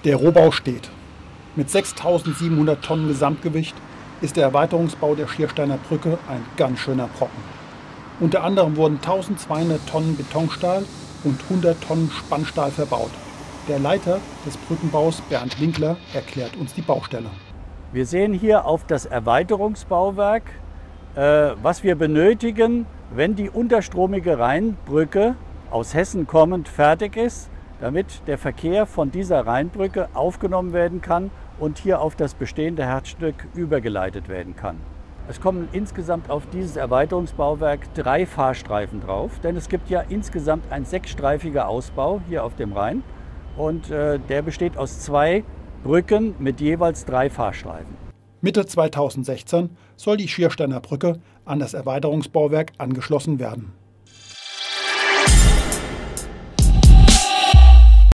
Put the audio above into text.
Der Rohbau steht. Mit 6.700 Tonnen Gesamtgewicht ist der Erweiterungsbau der Schiersteiner Brücke ein ganz schöner Brocken. Unter anderem wurden 1.200 Tonnen Betonstahl und 100 Tonnen Spannstahl verbaut. Der Leiter des Brückenbaus, Bernd Winkler, erklärt uns die Baustelle. Wir sehen hier auf das Erweiterungsbauwerk, was wir benötigen, wenn die unterstromige Rheinbrücke aus Hessen kommend fertig ist, damit der Verkehr von dieser Rheinbrücke aufgenommen werden kann und hier auf das bestehende Herzstück übergeleitet werden kann. Es kommen insgesamt auf dieses Erweiterungsbauwerk 3 Fahrstreifen drauf, denn es gibt ja insgesamt ein 6-streifiger Ausbau hier auf dem Rhein und der besteht aus 2 Brücken mit jeweils 3 Fahrstreifen. Mitte 2016 soll die Schiersteiner Brücke an das Erweiterungsbauwerk angeschlossen werden.